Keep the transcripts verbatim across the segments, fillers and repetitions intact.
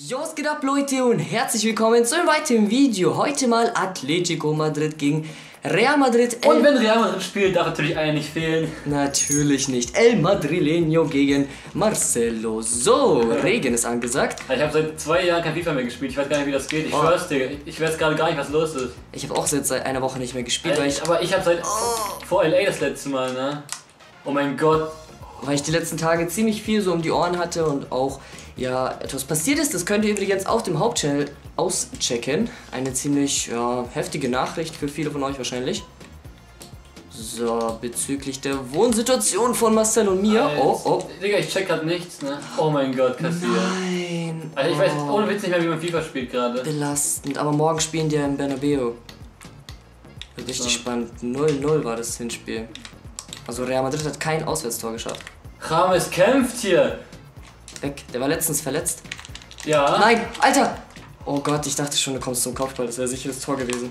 Jo, was geht ab, Leute, und herzlich willkommen zu einem weiteren Video. Heute mal Atletico Madrid gegen Real Madrid. Und wenn Real Madrid spielt, darf natürlich einer nicht fehlen. Natürlich nicht. El Madrileño gegen Marcelo. So, Regen ist angesagt. Ich habe seit zwei Jahren kein FIFA mehr gespielt. Ich weiß gar nicht, wie das geht. Ich oh. schwör's dir. Ich weiß gerade gar nicht, was los ist. Ich habe auch seit einer Woche nicht mehr gespielt, Alter, weil ich... Aber ich habe seit... Oh. Vor L A das letzte Mal, ne? Oh mein Gott. Weil ich die letzten Tage ziemlich viel so um die Ohren hatte und auch, ja, etwas passiert ist. Das könnt ihr übrigens auf dem Hauptchannel auschecken. Eine ziemlich, ja, heftige Nachricht für viele von euch wahrscheinlich. So, bezüglich der Wohnsituation von Marcel und mir. Alter, oh, oh. Digga, ich check grad nichts, ne? Oh mein Gott, kassiert. Nein. Alter, ich oh. weiß ohne Witz nicht mehr, wie man FIFA spielt gerade. Belastend, aber morgen spielen die ja im Bernabeu. Richtig so. Spannend. null null war das Hinspiel. Also Real Madrid hat kein Auswärtstor geschafft. James kämpft hier. Weg, der war letztens verletzt. Ja. Nein, Alter! Oh Gott, ich dachte schon, du kommst zum Kopfball, das wäre sicher das Tor gewesen.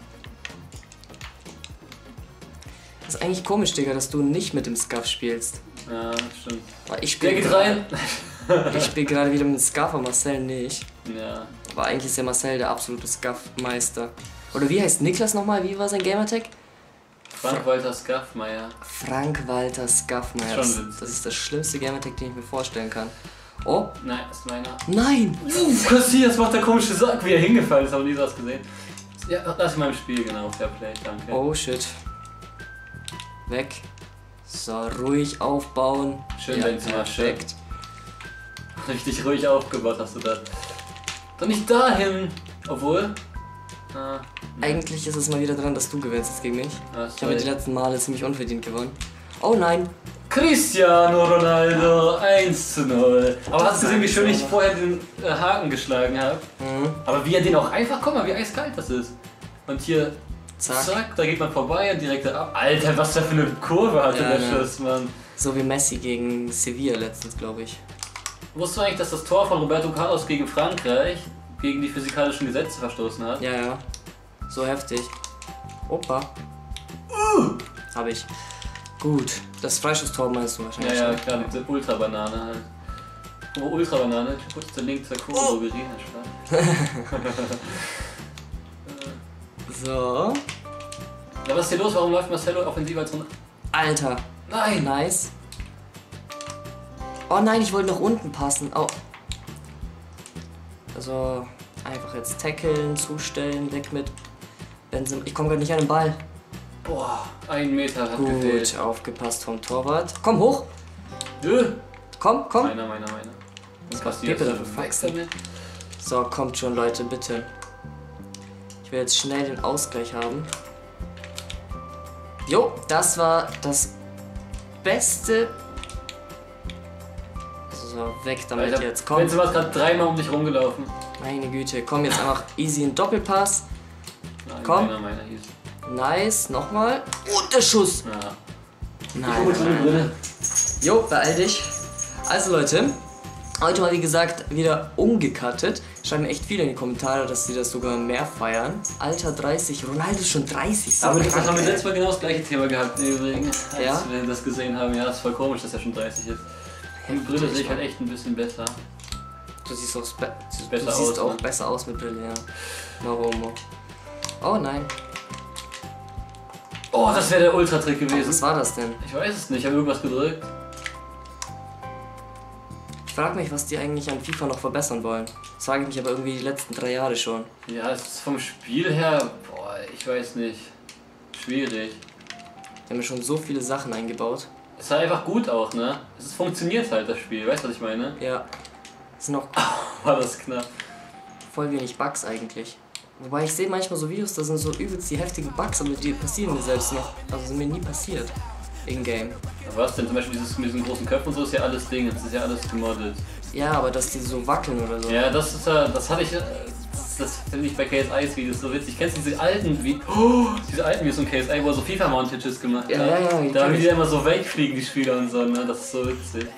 Das ist eigentlich komisch, Digga, dass du nicht mit dem Scuff spielst. Ja, stimmt. Aber ich spiele Der geht rein. Ich spiele gerade wieder mit dem Scuff, aber Marcel nicht. Ja. Aber eigentlich ist ja Marcel der absolute Scuff-Meister. Oder wie heißt Niklas nochmal? Wie war sein Gamertag? Frank-Walter Scuffmeier. Frank-Walter Scuffmeier. Das, das ist das schlimmste Gamertag, den ich mir vorstellen kann. Oh. Nein, das ist meiner. Nein! Uh, Kassier, das macht der komische Sack, wie er hingefallen ist, aber nie so was gesehen. Ja, das ist mein Spiel, genau. Fairplay, danke. Oh shit. Weg. So, ruhig aufbauen. Schön, ja, dein Zimmer, perfekt. Richtig ruhig aufgebaut hast du das. Doch nicht dahin! Obwohl. Ah, Eigentlich ist es mal wieder dran, dass du gewinnst jetzt gegen mich. ah, Ich habe die letzten Male ziemlich unverdient gewonnen. Oh nein! Cristiano Ronaldo, eins zu null. Aber hast du gesehen, wie schön ich vorher den äh, Haken geschlagen habe? Mhm. Aber wie er den auch einfach, guck mal, wie eiskalt das ist. Und hier, zack, zack da geht man vorbei und direkt ab. Alter, was der für eine Kurve hatte ja, der ja. Schuss, Mann. So wie Messi gegen Sevilla letztens, glaube ich. Wusstest du eigentlich, dass das Tor von Roberto Carlos gegen Frankreich gegen die physikalischen Gesetze verstoßen hat? Ja, ja. So heftig. Opa. Uh. Habe ich. Gut. Das Freischusstor meinst du wahrscheinlich. Ja, ja, klar, diese Ultra-Banane halt. Oh, Ultra-Banane, kurz der Link zur Kurve oh. So. Ja, was ist hier los? Warum läuft Marcelo offensiv als Runde? Alter. Nein! Nice. Oh nein, ich wollte nach unten passen. Oh. Also, einfach jetzt tackeln, zustellen, weg mit Benzema. Ich komme gerade nicht an den Ball. Boah, ein Meter hat Gut, gefehlt. aufgepasst vom Torwart. Komm hoch. Nö. Komm, komm. Meiner, meiner, meiner. Was passiert? So, kommt schon, Leute, bitte. Ich will jetzt schnell den Ausgleich haben. Jo, das war das Beste. So, weg damit Alter, jetzt. Komm. Benzema ist gerade dreimal um dich rumgelaufen. Meine Güte, komm jetzt einfach easy in Doppelpass. Nein, komm. Meiner, meiner hieß. Nice, nochmal. Und der Schuss. Ja. Nein, nein, nein. Jo, beeil dich. Also Leute, heute mal wie gesagt wieder umgecuttet. Schreiben echt viele in die Kommentare, dass sie das sogar mehr feiern. Alter dreißig, Ronaldo ist schon dreißig. So aber das haben wir letztes Mal genau das gleiche Thema gehabt übrigens, als ja? wir das gesehen haben. Ja, das ist voll komisch, dass er schon dreißig ist. Mit Brille sehe ich halt echt ein bisschen besser. Du siehst auch, be du besser siehst aus, auch ne? besser aus mit Brille, ja. Warum? Oh nein. Oh, das wäre der Ultra-Trick gewesen. Was war das denn? Ich weiß es nicht, ich habe irgendwas gedrückt. Ich frage mich, was die eigentlich an FIFA noch verbessern wollen. Das frage ich mich aber irgendwie die letzten drei Jahre schon. Ja, es ist vom Spiel her, boah, ich weiß nicht. Schwierig. Die haben ja schon so viele Sachen eingebaut. Es ist halt einfach gut auch, ne? Es funktioniert halt, das Spiel, weißt du, was ich meine? Ja. Es sind noch war das knapp. voll wenig Bugs eigentlich. Wobei ich sehe manchmal so Videos, da sind so übelst die heftigen Bugs, aber die passieren mir selbst noch. Also sind mir nie passiert. In-game. Was denn? Zum Beispiel dieses mit diesen großen Köpfen und so ist ja alles Ding, das ist ja alles gemoddet. Ja, aber dass die so wackeln oder so. Ja, das ist ja, das hatte ich, das, das finde ich bei K S I's Videos so witzig. Kennst du diese alten Videos, oh, diese alten Videos von K S I, wo er so FIFA-Montages gemacht ja, hat? Ja, ja, ja. Da haben die immer so wegfliegen, die Spieler und so, ne? Das ist so witzig.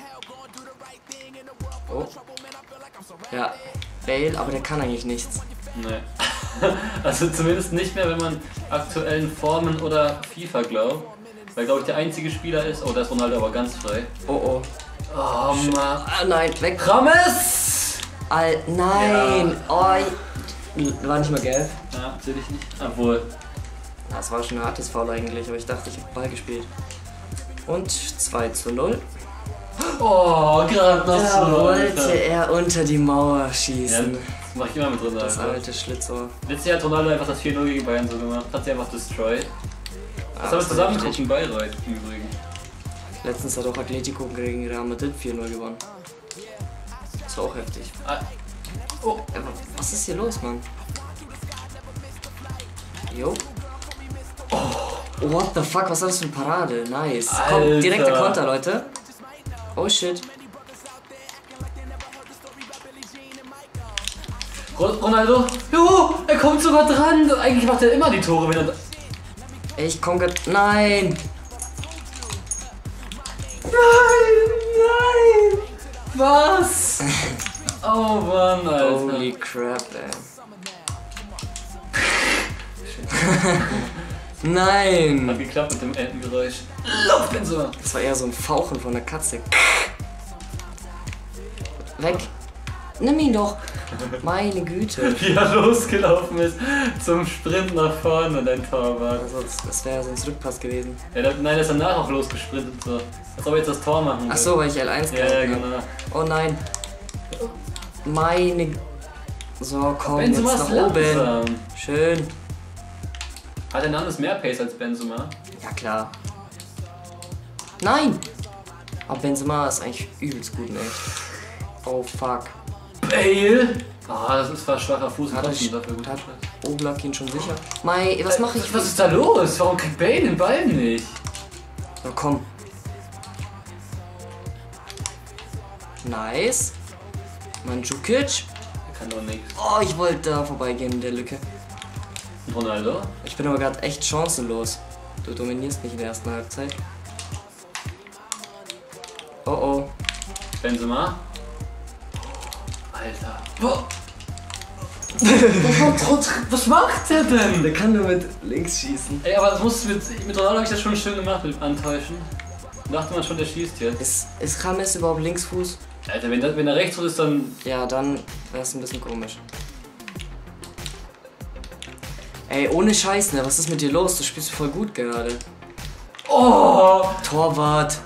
Oh. Ja, Bale, aber der kann eigentlich nichts. Nee. Also zumindest nicht mehr, wenn man aktuellen Formen oder FIFA glaubt. Weil, glaube ich, der einzige Spieler ist. Oh, da ist Ronaldo aber ganz frei. Oh oh. Oh Mann. Ah nein, weg. Rames! Al nein! Ja. Oh, ich... War nicht mal gelb. Ja, natürlich nicht. Obwohl. Das war schon ein hartes Foul eigentlich, aber ich dachte, ich habe Ball gespielt. Und zwei zu null. Oh, gerade noch Da so. wollte Alter. er unter die Mauer Ja, schießen. das mach ich immer mit Ronaldo. Das alte Schlitzohr. Letztes Jahr hat Ronaldo einfach das vier null gegen Bayern so gemacht. Hat sie einfach destroyed. Ah, Das haben wir war zusammen richtig. gegen Bayreuth im Übrigen. Letztens hat auch Atletico gegen Real Madrid vier null gewonnen. Das war auch heftig. Ah. Oh. Aber was ist hier los, Mann? Jo. Oh, what the fuck, was ist das für eine Parade? Nice. Alter. Komm, direkter Konter, Leute. Oh shit. Ronaldo? Jo, er kommt sogar dran. Eigentlich macht er immer die Tore, wenn er. Ich komm grad. Nein! Nein, nein! Was? Oh Mann, Alter. Holy crap, ey. Nein! Hat geklappt mit dem Entengeräusch. Lauf, Benzema! Das war eher so ein Fauchen von der Katze. Weg! Nimm ihn doch! Meine Güte! Wie er losgelaufen ist zum Sprint nach vorne, dein Torwart. Also, das- das wäre sonst Rückpass gewesen. Ja, der, nein, der ist danach auch losgesprintet. So. Als ob er jetzt das Tor machen will. Ach so, weil ich L eins Ja, ja, gehalten hab. genau. Oh nein! Meine. So, komm, Benzema jetzt ist nach oben. langsam. Schön. Hat der Name mehr Pace als Benzema? Ja, klar. Nein! Aber Benzema ist eigentlich übelst gut in echt. Oh fuck. Bale! Ah, das ist fast schwacher Fuß. Hat er trotzdem sch- dafür gut hat gespielt. Oblak ihn schon sicher? Mai, was mache ich? Was ist da los? Warum kriegt Bale den Ball nicht? Na komm. Nice. Mandzukic. Er kann doch nichts. Oh, ich wollte da vorbeigehen in der Lücke. Ronaldo? Ich bin aber gerade echt chancenlos. Du dominierst mich in der ersten Halbzeit. Oh oh. Benzema? Alter. Wo? was, was macht der denn? Der kann nur mit links schießen. Ey, aber das muss mit, mit Ronaldo habe ich das schon schön gemacht mit dem Antäuschen. Da dachte man schon, der schießt jetzt. Ist, ist James überhaupt Linksfuß? Alter, wenn, das, wenn er rechts ist, dann. Ja, dann wäre es ein bisschen komisch. Ey, ohne Scheiß, ne? Was ist mit dir los? Du spielst voll gut gerade. Oh! Torwart.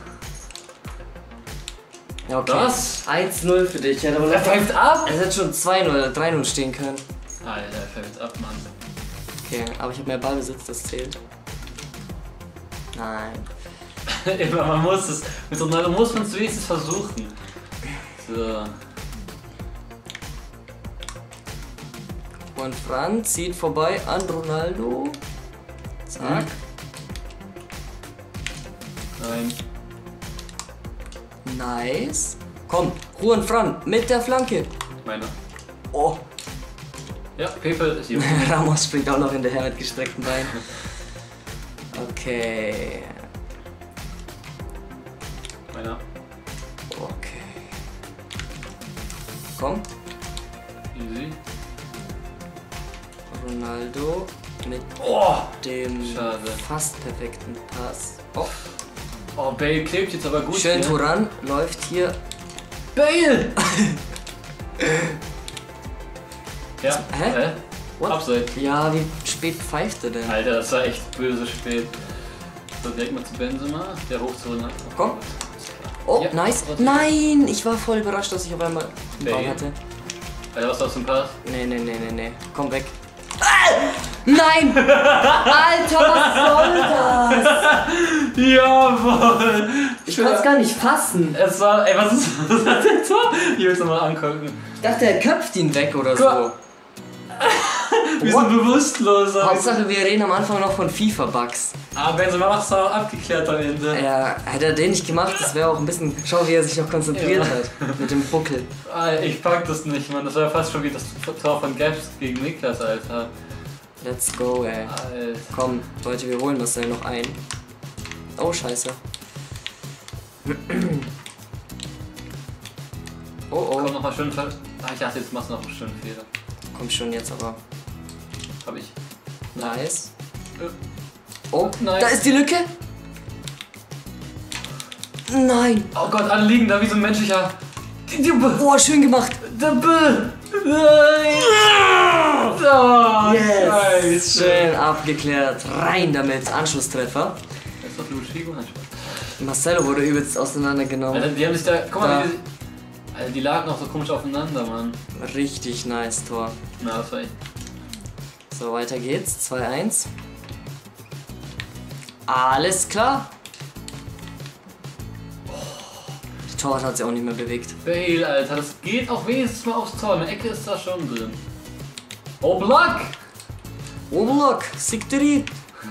Ja, okay. Was? eins null für dich. Ja, aber Er pfeift ab! es hätte schon zwei null oder drei null stehen können. Alter, er pfeift ab, Mann. Okay, aber ich habe mehr Ballbesitz, das zählt. Nein. Immer, man muss es. Mit Ronaldo muss man es wenigstens versuchen. So. Und Franz zieht vorbei an Ronaldo. Zack. Nein. Nice. Komm, Juan Fran mit der Flanke. Meiner. Oh, Ja, Pepe ist jung. Ramos springt auch noch hinterher mit gestreckten Beinen. Okay. Meiner. Okay. Komm, Easy. Ronaldo mit Oh! dem Schade. fast perfekten Pass. Oh, Oh, Bale klebt jetzt aber gut. schön hier. Turan läuft hier. Bale! ja. Hä? Hä? What? Abseits. Ja, wie spät pfeift er denn? Alter, das war echt böse spät. So, direkt mal zu Benzema. Der hoch zu Ronaldo. Komm. Oh, Ja, nice. warte. Nein, ich war voll überrascht, dass ich auf einmal den Ball Bale. hatte. Alter, was war das für ein Pass? Nee, nee, nee, nee, nee. Komm weg. Ah! Nein! Alter, was soll das? Jawohl! Ich kann es gar nicht fassen. Es war. Ey, was ist was hat der Tor? Ich will es nochmal angucken. Ich dachte, er köpft ihn weg oder so. Guck. Wir sind bewusstloser. Hauptsache, wir reden am Anfang noch von FIFA-Bugs. Aber Benzema macht es auch abgeklärt am Ende. Ja, hätte er den nicht gemacht, das wäre auch ein bisschen... Schau, wie er sich noch konzentriert Ja. hat. Mit dem Buckel. Alter, ich pack das nicht, Mann. Das war fast schon wie das Tor von Gaps gegen Niklas, Alter. Let's go, ey. Alter. Komm, Leute, wir holen das dann noch ein. Oh, scheiße. Oh, Komm, oh. nochmal schön. ver- Ah, ich dachte, jetzt machst du noch einen schönen Fehler. Komm schon jetzt aber. Hab ich. Nice. Äh, Oh, Nein. da ist die Lücke. Nein. Oh Gott, alle liegen da wie so ein menschlicher Boah, schön gemacht. Nein! Oh, Yes. Schön abgeklärt. Rein damit. Anschlusstreffer. Das ist doch Luis Figo. Marcelo wurde übelst auseinandergenommen. Alter, die haben sich da. Guck mal, Da. die, Alter, die lagen auch so komisch aufeinander, Mann. Richtig nice Tor. Na, das war echt. So, weiter geht's. zwei eins. Alles klar. Der Torwart hat sich auch nicht mehr bewegt. Bale, Alter, das geht auch wenigstens mal aufs Tor. Eine Ecke ist da schon drin. Oh, Black! Oblak, Sikteri.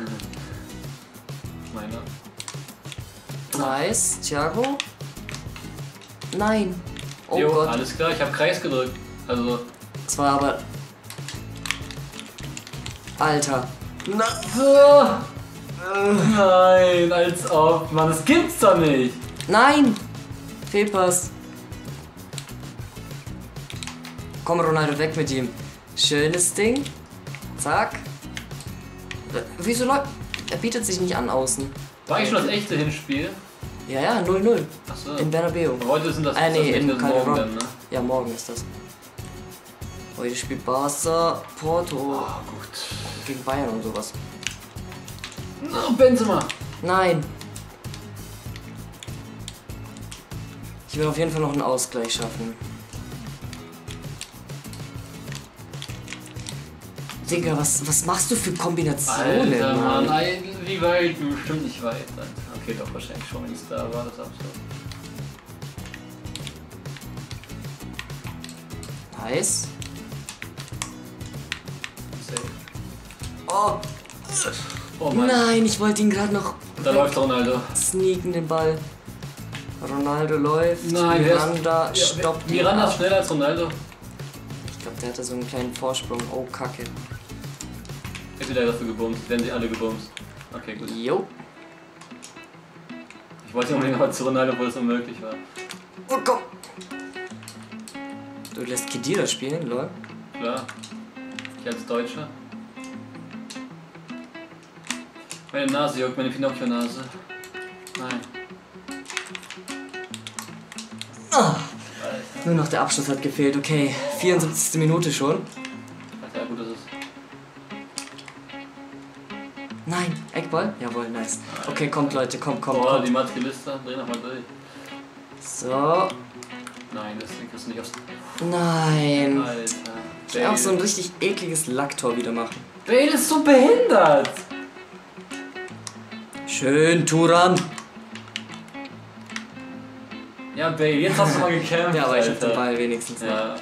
Meiner. Nice, Thiago. Nein. Oh Jo, Gott. alles klar, ich habe Kreis gedrückt. Also. Das war aber... Alter. Na, Nein, als ob. Mann, das gibt's doch nicht. nein! Fehlpass. Komm, Ronaldo, weg mit ihm. Schönes Ding. Zack. Wieso läuft... Er bietet sich nicht an außen. War eigentlich schon das echte Hinspiel? Ja, ja, null null. Achso. In Bernabeu. Heute sind das, Äh, das nee, echte in morgen Calderon. dann, ne? Ja, morgen ist das. Heute spielt Barca, Porto Oh, gut. gegen Bayern und sowas. No, Benzema. Nein. Ich will auf jeden Fall noch einen Ausgleich schaffen. Digga, was, was machst du für Kombinationen, Alter, Mann, Mann? nein, wie weit? Bestimmt nicht weit. Alter. Okay, doch, wahrscheinlich schon, wenn es da war, das Abschluss. Nice. Safe. Oh, Oh Mann, nein, ich wollte ihn gerade noch da läuft Ronaldo. sneaken, den Ball. Ronaldo läuft, Nein, wer ist- Miranda Ja, stoppt ihn Miranda ist ab. schneller als Ronaldo. Ich glaube, der hatte so einen kleinen Vorsprung. Oh, Kacke. Jetzt wird er dafür gebumst, werden sie alle gebumst. Okay, gut. Jo. Ich wollte unbedingt mal zu Ronaldo, obwohl es unmöglich war. Oh, komm. Du lässt Khedira spielen, lol. Klar. Ich als Deutscher. Meine Nase juckt, meine Pinocchio-Nase. Nein. Ah. Nur noch der Abschluss hat gefehlt. Okay, vierundsiebzigste Minute schon. Alter, ja, gut, das ist. Nein, Eckball? Jawohl, nice. Okay, kommt Leute, kommt, kommt, Boah, kommt. die Materialista, dreh nochmal durch. So. Nein, das kriegst du nicht aufs. Nein. Alter. Ich will auch so ein richtig ekliges Lacktor wieder machen. Bale ist so behindert! Schön, Turan. Ja, Bale, jetzt hast du mal gekämpft. Ja, aber ich hab Alter. den Ball wenigstens noch. Ja.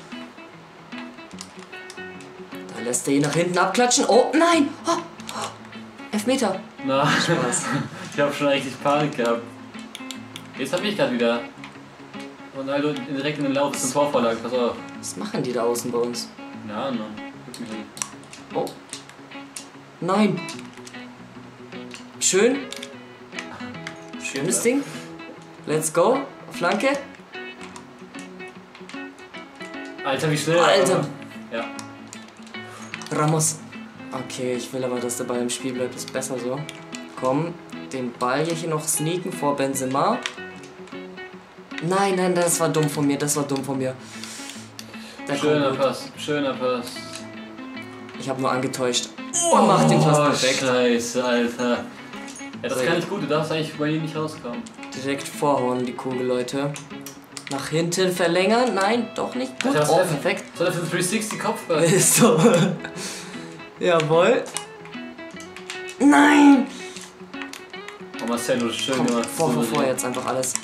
Da lässt er ihn nach hinten abklatschen. Oh, nein! Oh, oh. Elfmeter. Na, Spaß. ich hab schon richtig Panik gehabt. Jetzt hab ich gerade wieder. Ronaldo direkt in den Lauf zum Torvorlage, pass auf. Was machen die da außen bei uns? Ja, Mann. Guck mich hin. Oh. Nein. Schön. Schönes Ding. Let's go. Flanke. Alter, wie schnell. Alter. Ja. Ramos. Okay, ich will aber, dass der Ball im Spiel bleibt. Ist besser so. Komm, den Ball hier noch sneaken vor Benzema. Nein, nein, das war dumm von mir. Das war dumm von mir. Der Schöner kommt gut. Pass, schöner Pass. Ich habe nur angetäuscht. Oh, macht den fast perfekt. Scheiße, Alter. Ja, das Sehr kann gut. nicht gut, du darfst eigentlich bei ihm nicht rauskommen. Direkt vorhauen, die Kugel, Leute. Nach hinten verlängern. Nein, doch nicht. Gut. Alter, was Oh, ist das? perfekt. Was soll das für ein dreihundertsechzig Kopfball? Ist so. Jawohl. Nein! Oh, Marcelo, schön Komm, gemacht. vor, vor, vor, Souverän. jetzt einfach alles.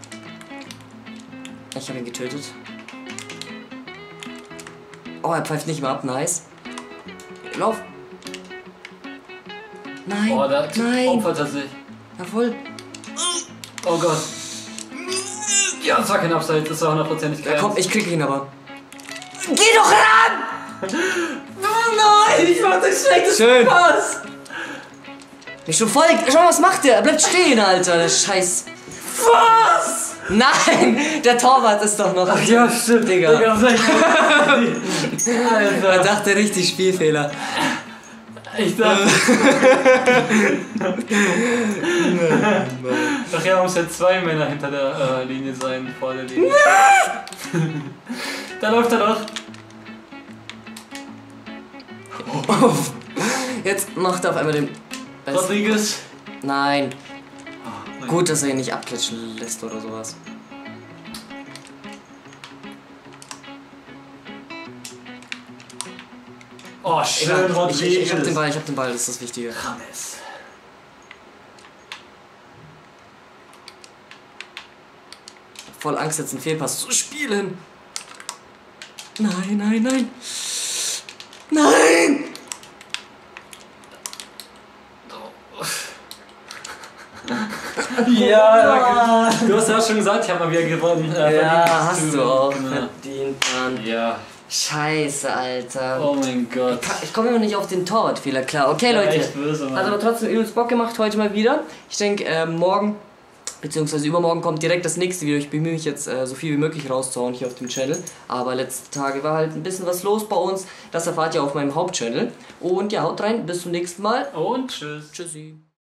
Ich habe ihn getötet. Oh, er pfeift nicht mehr ab, nice. Lauf. Nein, Oh, da nein. opfert er sich. Jawohl. Oh Gott. Ja, das war kein Abseits, das war hundertprozentig Ja, kein. komm, ich krieg ihn aber. Geh doch ran! Nein, ich mach das schlechtes Schön. Pass. Mich schon voll. Schau mal, was macht der? Er bleibt stehen, Alter, der Scheiß. Was? Nein, der Torwart ist doch noch. Ach ja, stimmt, Digga. Digga, was soll ich- Er Alter. dachte richtig Spielfehler. Ich dachte. Ach ja, muss ja zwei Männer hinter der äh, Linie sein, vor der Linie. Da läuft er doch. Jetzt macht er auf einmal den besten. Rodriguez. Nein. Oh, nein. Gut, dass er ihn nicht abklatschen lässt oder sowas. Oh, schön, Egal, Rodriguez. Ich, ich, ich hab den Ball, ich hab den Ball, das ist das Wichtige. James. Voll Angst, jetzt einen Fehlpass zu spielen. Nein, nein, nein. Nein! Ja, du hast ja schon gesagt, ich habe mal wieder gewonnen. Äh, Ja, verdient hast zu- du auch genau. verdient, Mann. Ja. Scheiße, Alter. Oh mein Gott. Ich, ich komme immer nicht auf den Torwartfehler klar. Okay, Ja, Leute. echt böse, Mann. Hat aber trotzdem übelst Bock gemacht heute mal wieder. Ich denke, äh, morgen, beziehungsweise übermorgen kommt direkt das nächste Video. Ich bemühe mich jetzt, äh, so viel wie möglich rauszuhauen hier auf dem Channel. Aber letzte Tage war halt ein bisschen was los bei uns. Das erfahrt ihr auf meinem Hauptchannel. Und ja, haut rein. Bis zum nächsten Mal. Und tschüss. Tschüssi.